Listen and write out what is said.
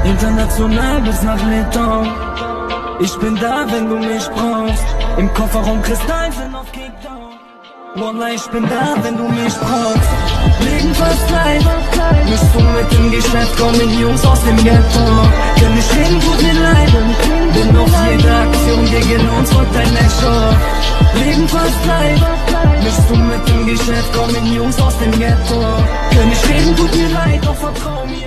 international bis nach Litauen. Ich bin da, wenn du mich brauchst. Im Kofferraum Kristall sind auf Kickdown. Wallah, ich bin da, wenn du mich brauchst. Legen fast leid, mischst du mit dem Geschäft, kommen Jungs aus dem Ghetto. Denn ich reden, tut mir leid, denn auf jede Aktion gegen uns folgt ein Echo. Legen fast leid, mischst du mit dem Geschäft, kommen Jungs aus dem Ghetto. Denn ich reden, tut mir leid, doch vertrau mir.